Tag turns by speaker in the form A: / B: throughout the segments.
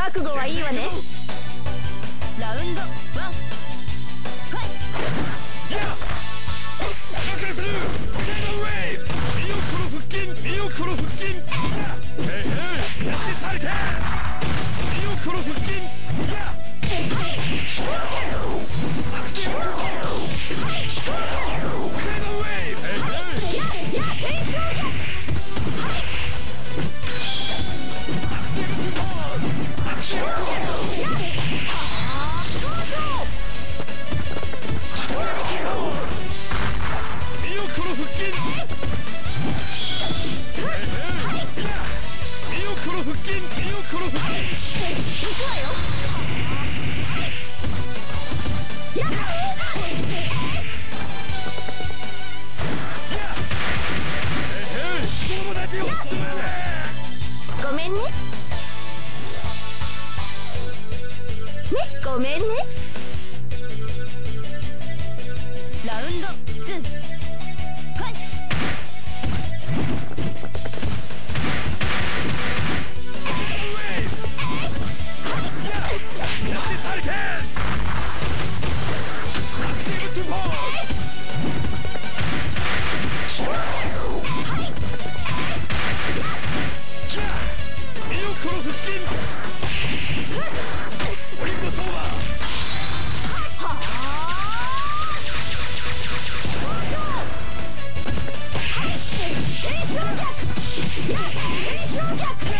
A: 覚悟はいいわね。ラウンドワンファイト。
B: 破壊する。シェドウェイブ。身をこの腹筋、身をこの腹筋。へいへい、キャッチされて。身をこの腹筋。アクティブ。シェドウェイブ。へいへい。
A: やテンション逆。
B: アクティブトゥボール。アクティブ。
A: 登場。
B: 身をこの腹筋。身をこの腹筋。身をこの腹筋。
A: 行くわよ。やっ
B: 友達を進めね。
A: ごめんね。ね、ごめんね。ラウンド2ファイト。
B: キャッチされて。アクティブトゥボール。身をこの腹筋。オリンポソーバー。
A: テンション逆。テンション逆。テ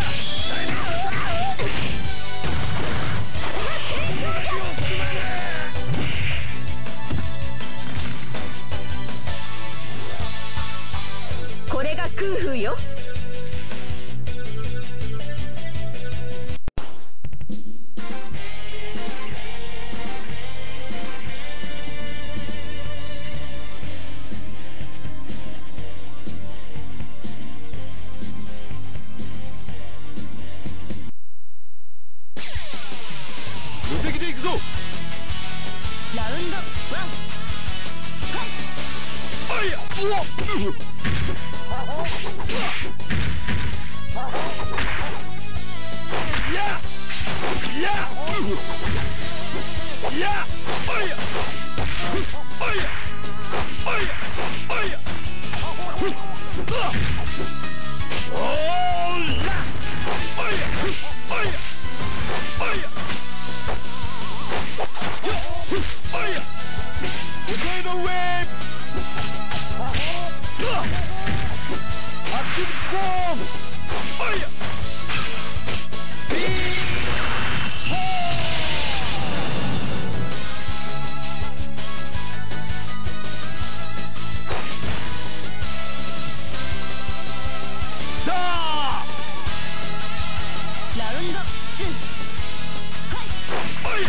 A: ンション逆。これが空風よ。
B: 無敵でいくぞ。
A: ラウンドワンファイト。
B: あいや、うわっ。いや、いや、いや、あいや、あいや、あいや、あいや、おーら、あいや、あいや、あいや、よっ、あいや、ポテトウェーブ。アクティブフォーム。あいや。
A: ラウンド2ファイト。
B: あいや。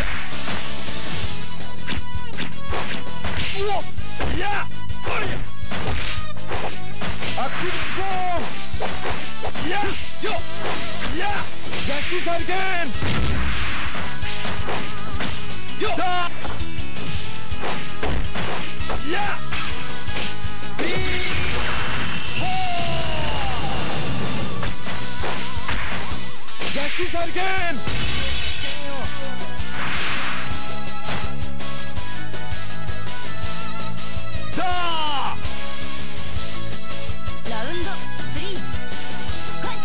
B: うわっ。いや。あいや。アクティブフォーム。いや。よっ。いや。ジャッキーサルケン。よっ。いや。ビーフォー。ジャッキーサルケン。
A: ラウンド3ファイ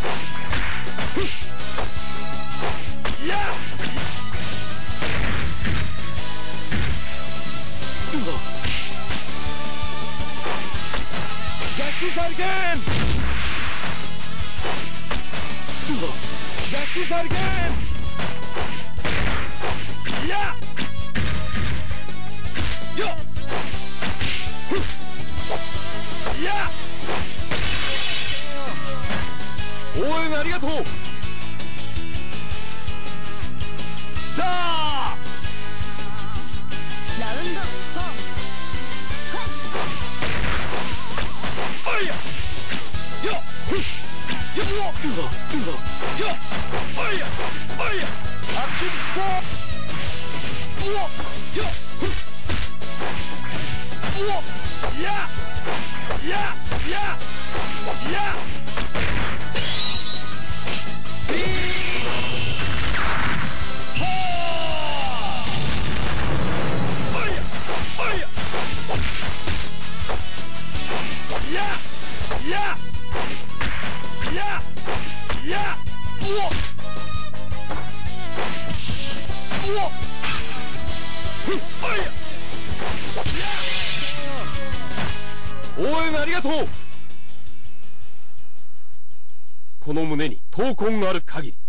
A: ト。
B: いや。ジャッキーサルケン。ジャッキーサルケン。いや。よっ。いや。応援ありがとう。さあ。
A: ラウンド4ファイト。
B: あいや。よっ。よっ。よっ。あいや。あいや。アクティブフォーム。うわ。よっ。うわ。いや。いや。いや。いや。ビー応援ありがとう。この胸に闘魂がある限り